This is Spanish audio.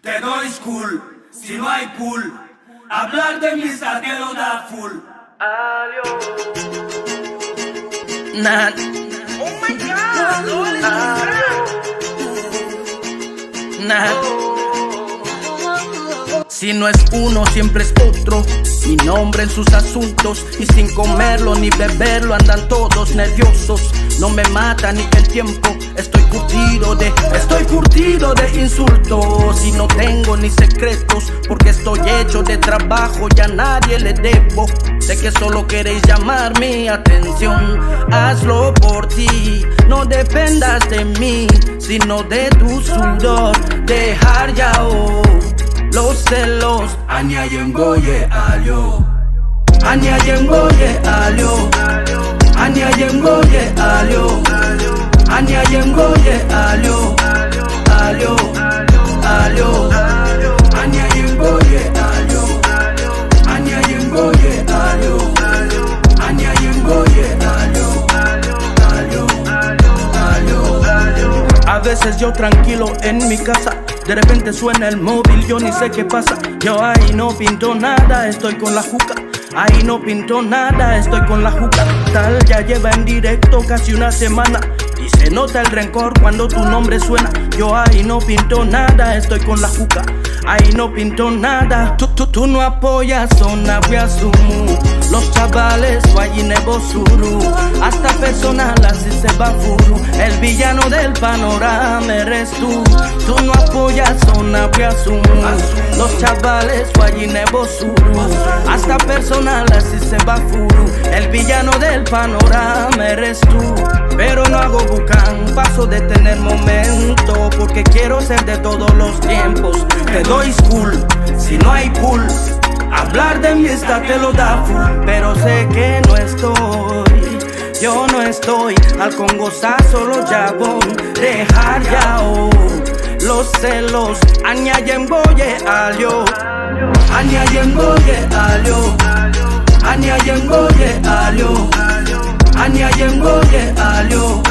Te doy school, si no hay pool, hablar de mi te lo da full. Nah. Oh my God, Nah. Si no es uno, siempre es otro. Mi nombre en sus asuntos. Y sin comerlo ni beberlo andan todos nerviosos. No me mata ni el tiempo. Estoy curtido de insultos. Y no tengo ni secretos, porque estoy hecho de trabajo y a nadie le debo. Sé que solo queréis llamar mi atención. Hazlo por ti, no dependas de mí, sino de tu sudor. Dejar ya los celos. Anyayengoye alyo, Anyayengoye alyo, Anyayengoye alyo, Anyayengoye alyo, alyo, alyo, Anyayengoye alyo, Anyayengoye alyo, Anyayengoye alyo, alyo, alyo. A veces yo tranquilo en mi casa, de repente suena el móvil, yo ni sé qué pasa. Yo ahí no pinto nada, estoy con la juca. Ahí no pinto nada, estoy con la juca. Tal ya lleva en directo casi una semana. Y se nota el rencor cuando tu nombre suena. Yo ahí no pinto nada, estoy con la juca. Ahí no pinto nada. Tú no apoyas Zona Wiasumu. Los chavales Guayinebosuru. Hasta personal así se va furu. El villano del panorama eres tú. Tú no apoyas Zona Wiasumu. Los chavales Guayinebosuru. Hasta personal así se va furu. El villano del panorama eres tú. Pero no hago bucán, paso de tener momento, porque quiero ser de todos los tiempos. Te doy school, si no hay pool, hablar de mi te lo da full. Pero sé que no estoy, yo no estoy al congozazo los jabón. Dejar ya los celos. Anyayengoye alyo, Anyayengoye alyo, Anyayengoye alyo, Anyayengoye alyo,